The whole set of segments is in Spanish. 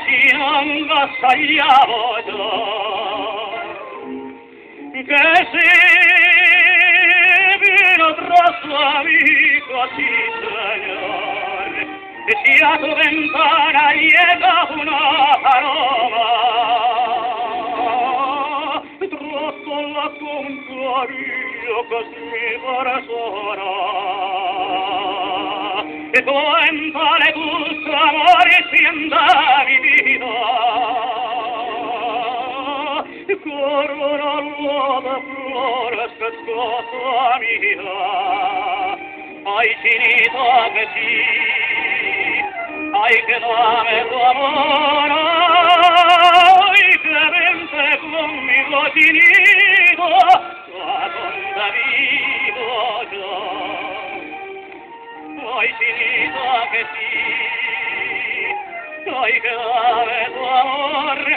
si non vassagliavo io, che se vino grosso amico sì signore, e sia tu ventana lieta una parola, troppo la contrario che mi pare sola, e tu in tale gusto amore si andavi vita, corona l'uomo flores che scotta mia, hai finito che sì, hai che dame d'amore, hai che vente conmigo finito, la donda vivo già, hai finito che sì, hai che dame d'amore,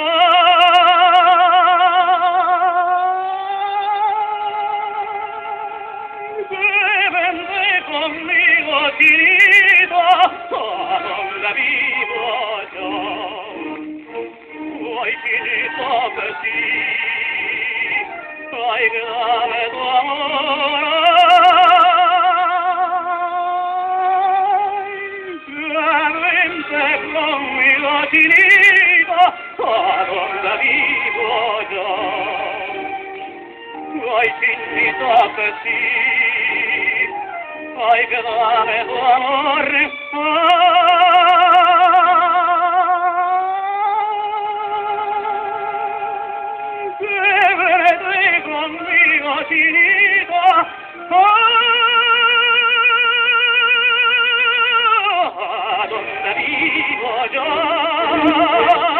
conmigo finito, non la vivo già, hai finito così, hai grave d'amore, veramente conmigo finito, non la vivo già, hai finito così, hai grave d'amore, se vedrei conmigo finito, donde vivo yo.